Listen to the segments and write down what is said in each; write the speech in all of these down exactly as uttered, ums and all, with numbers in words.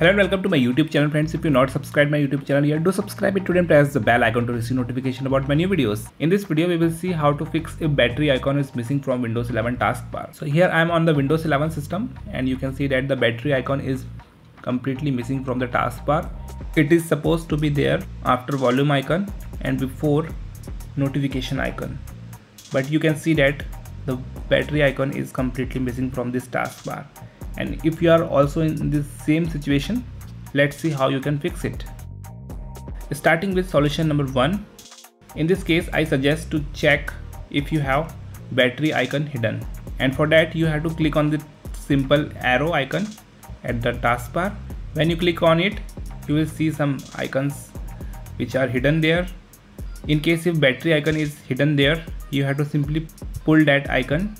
Hello and welcome to my YouTube channel, friends. If you're not subscribed my YouTube channel yet, do subscribe it today and press the bell icon to receive notification about my new videos. In this video, we will see how to fix if battery icon is missing from Windows eleven taskbar. So here I am on the Windows eleven system and you can see that the battery icon is completely missing from the taskbar. It is supposed to be there after volume icon and before notification icon. But you can see that the battery icon is completely missing from this taskbar. And if you are also in this same situation, let's see how you can fix it. Starting with solution number one. In this case, I suggest to check if you have battery icon hidden. And for that, you have to click on the simple arrow icon at the taskbar. When you click on it, you will see some icons which are hidden there. In case if battery icon is hidden there, you have to simply pull that icon,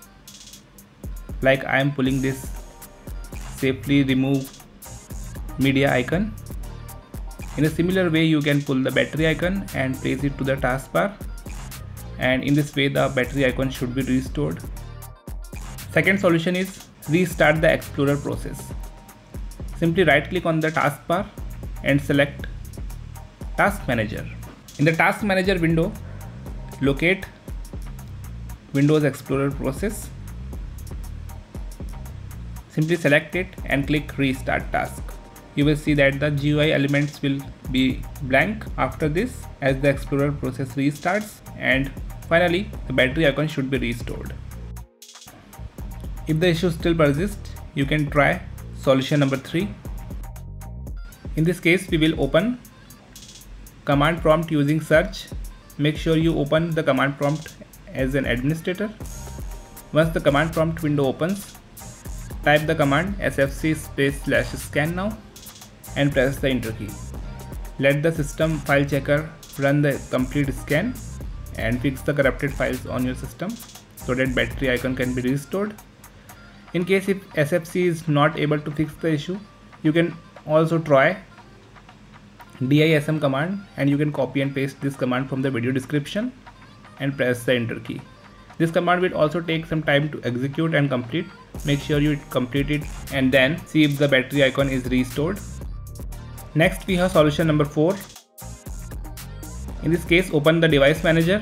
like I am pulling this safely remove media icon. In a similar way, you can pull the battery icon and place it to the taskbar, and in this way the battery icon should be restored. Second solution is restart the Explorer process. Simply right click on the taskbar and select Task Manager. In the Task Manager window, locate Windows Explorer process. Simply select it and click Restart Task. You will see that the G U I elements will be blank after this as the Explorer process restarts, and finally the battery icon should be restored. If the issue still persists, you can try solution number three. In this case, we will open command prompt using search. Make sure you open the command prompt as an administrator. Once the command prompt window opens, type the command sfc space slash scan now and press the enter key. Let the system file checker run the complete scan and fix the corrupted files on your system so that battery icon can be restored. In case if S F C is not able to fix the issue, you can also try dism command, and you can copy and paste this command from the video description and press the enter key. This command will also take some time to execute and complete. Make sure you complete it and then see if the battery icon is restored. Next we have solution number four. In this case, open the device manager.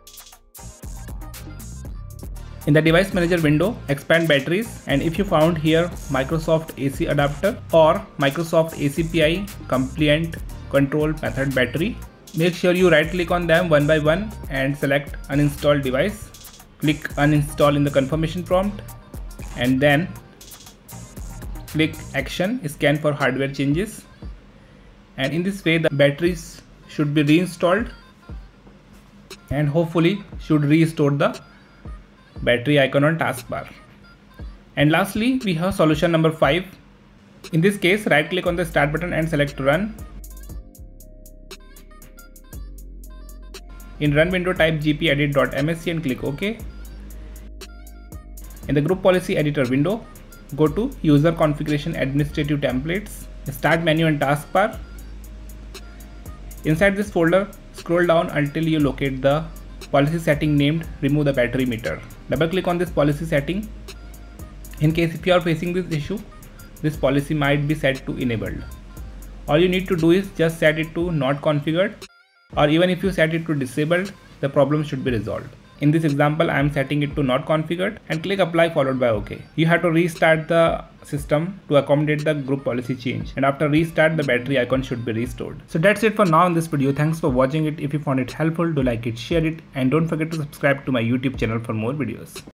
In the device manager window, expand batteries, and if you found here Microsoft A C adapter or Microsoft A C P I compliant control method battery, make sure you right click on them one by one and select uninstall device. Click uninstall in the confirmation prompt and then click action scan for hardware changes, and in this way the batteries should be reinstalled and hopefully should restore the battery icon on taskbar. And lastly, we have solution number five. In this case, right click on the start button and select run. In run window, type gpedit.msc and click OK. In the group policy editor window, go to user configuration administrative templates, start menu and taskbar. Inside this folder, scroll down until you locate the policy setting named remove the battery meter. Double click on this policy setting. In case if you are facing this issue, this policy might be set to enabled. All you need to do is just set it to not configured, or even if you set it to disabled, the problem should be resolved. In this example, I am setting it to not configured and click apply followed by OK. You have to restart the system to accommodate the group policy change, and after restart the battery icon should be restored. So that's it for now in this video. Thanks for watching it. If you found it helpful, do like it, share it, and don't forget to subscribe to my YouTube channel for more videos.